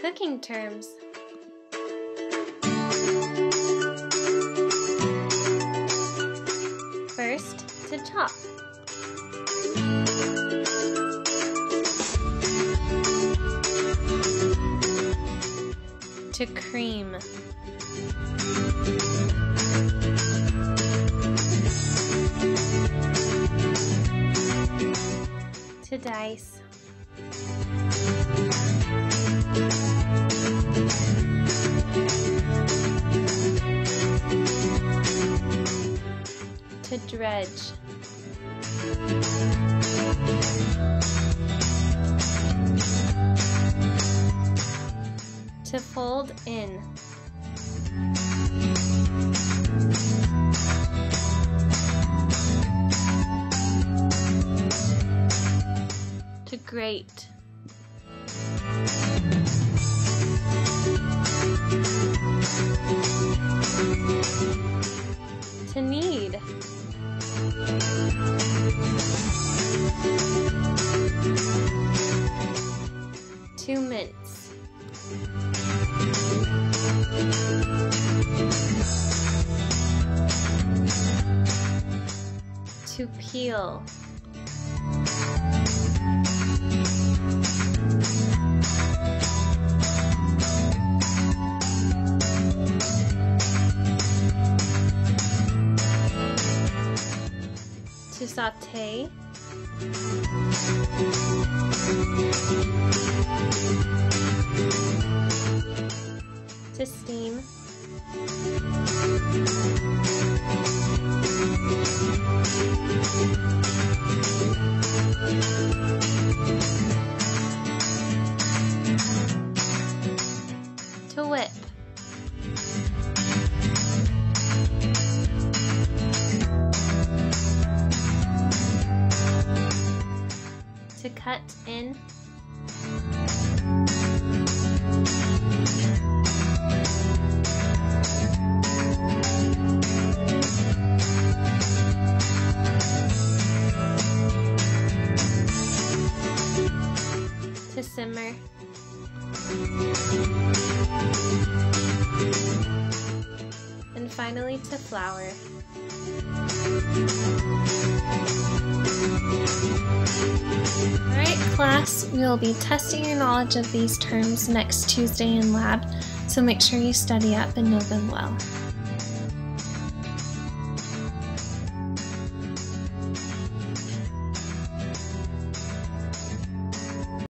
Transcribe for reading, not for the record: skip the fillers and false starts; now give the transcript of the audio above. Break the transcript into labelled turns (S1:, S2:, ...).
S1: Cooking terms. First, to chop. To cream. To dice. To dredge. To fold in. To grate. To knead. To mince. To peel. To saute. To steam. To whip. To cut in. To simmer. And finally to flour. Alright class, we will be testing your knowledge of these terms next Tuesday in lab, so make sure you study up and know them well.